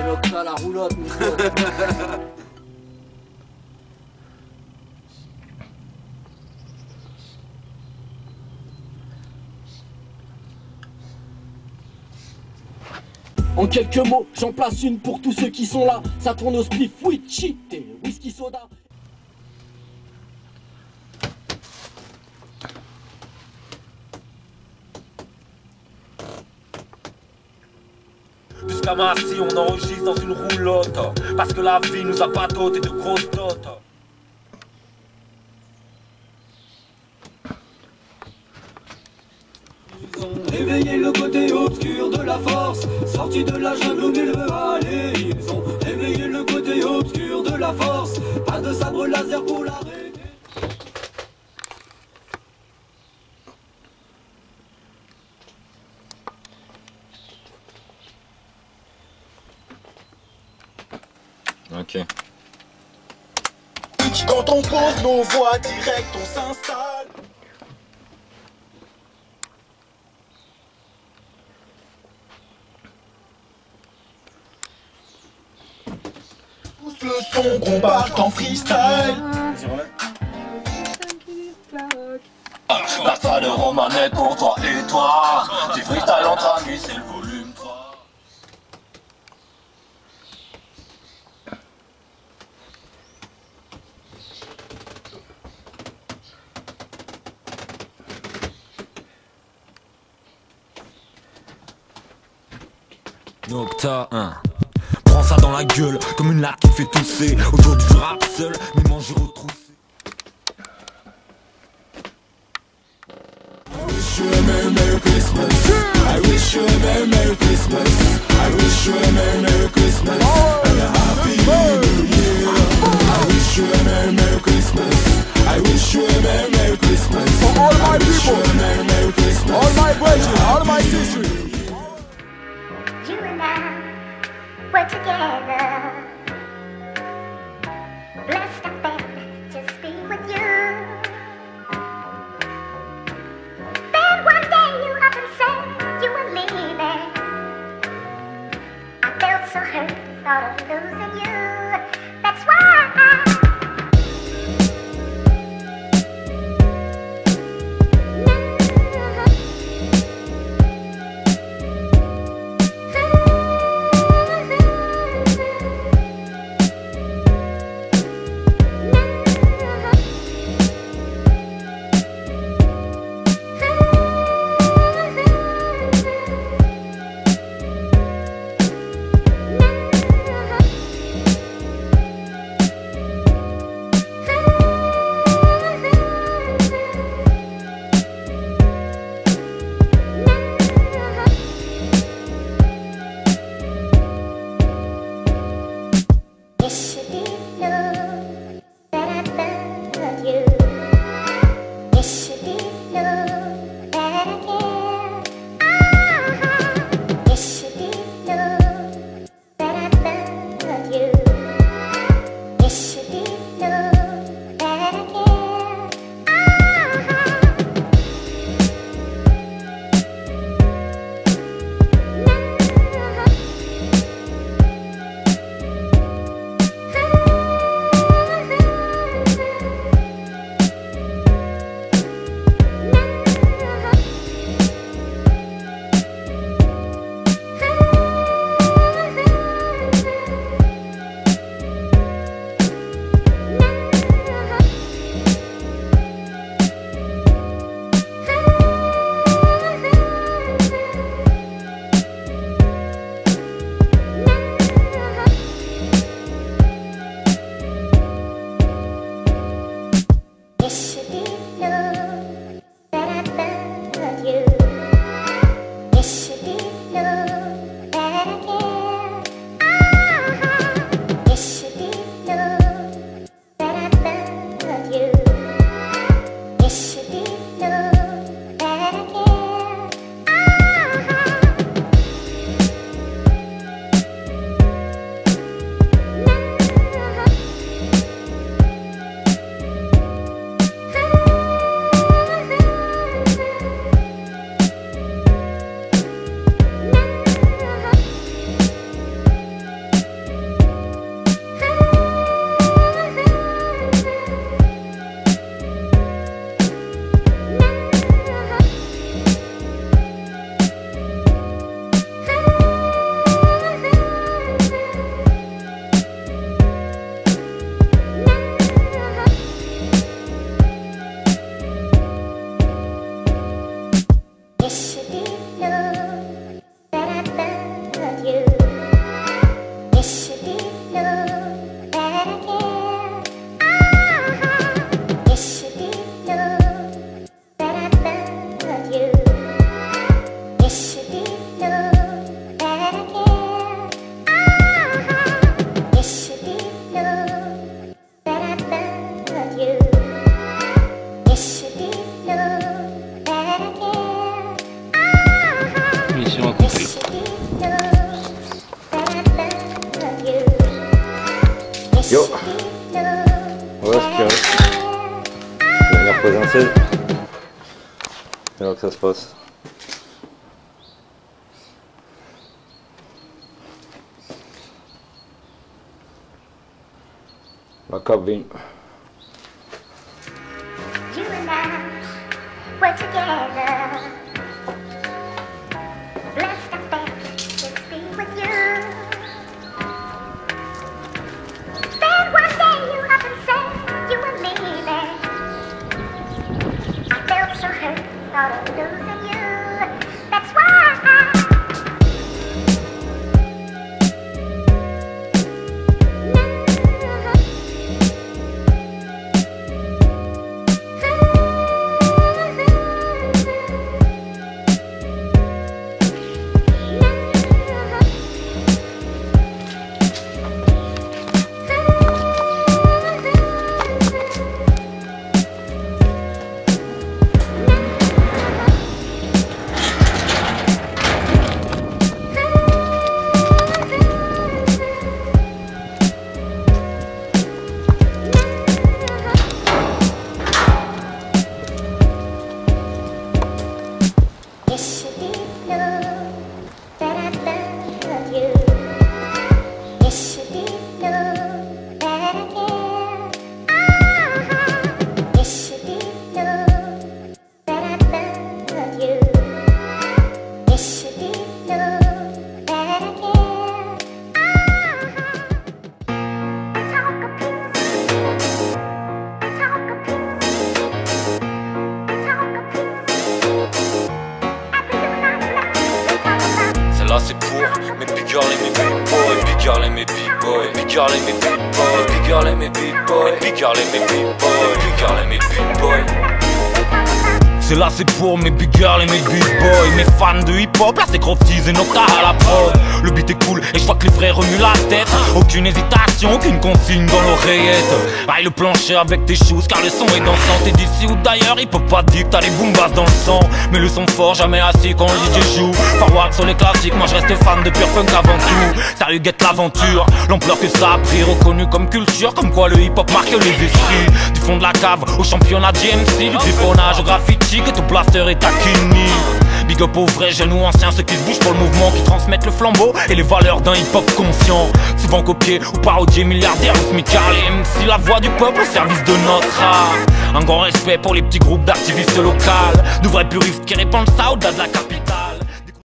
Nocta la roulotte, mon pote. En quelques mots, j'en place une pour tous ceux qui sont là. Ça tourne au spliff, weed, shit et whisky soda. Jusqu'à Massy, on enregistre dans une roulotte. Parce que la vie nous a pas doté de grosses dots. Ils ont réveillé le côté obscur de la force, sorti de la jungle où nul veut aller. Ils ont réveillé le côté obscur de la force, pas de sabre laser pour l'arrêter. Ok. Quand on pose nos voix direct, on s'installe. Pousse le son qu'on part en freestyle. La de romanette pour toi et toi. Du freestyle entre amis, c'est le volume 3. Nocta 1. Prends ça dans la gueule comme une latte qui te fait tousser. Aujourd'hui je rappe seul, mais manger retroussé. I wish you a Merry Merry Christmas. I wish you a Merry Merry Christmas. I wish you a Merry Merry Christmas and a Happy New Year. I wish you a Merry Merry Christmas. I wish you a Merry Merry Christmas. For all my people, Merry Merry Christmas. all my brethren, all my sisters. You and I were together, blessed I felt just be with you. Then one day you up and said you were leaving. I felt so hurt, thought of losing you. That's why I que ça se passe. La cabine. You and I were together. Blessed I felt to be with you. Then one day you up and said you were leaving. I felt so hurt, thought of losing you. That's why Là c'est pour mes big girls et mes big boys, big girls et mes big boys, big girls et mes big boys, big girls et mes big boys, big girls et mes big boys, big girls et mes big boys. C'est là c'est pour mes big girls et mes big boys, mes fans de hip hop, là c'est Crofties et Nocta à la prod. Le beat est cool et je vois que les frères remuent la tête. Aucune hésitation, aucune consigne dans l'oreillette. Aïe le plancher avec tes shoes car le son est dansant. T'es d'ici ou d'ailleurs, il peut pas dire que t'as les boom bass dans le sang. Mais le son fort, jamais assis quand le DJ joue. Forward sur les classiques, moi je reste fan de pure funk avant tout. Sérieux guette l'aventure, l'ampleur que ça a pris. Reconnu comme culture, comme quoi le hip hop marque les esprits. Du fond de la cave au championnat GMC, du griffonnage au graffiti que tout blaster est taquini. Big up aux vrais jeunes ou anciens, ceux qui se bougent pour le mouvement, qui transmettent le flambeau et les valeurs d'un hip hop conscient. Souvent copié ou parodié, milliardaires ou smicards, les MC, la voix du peuple au service de notre art. Un grand respect pour les petits groupes d'activistes locaux, de vrais puristes qui répandent ça au-delà de la capitale.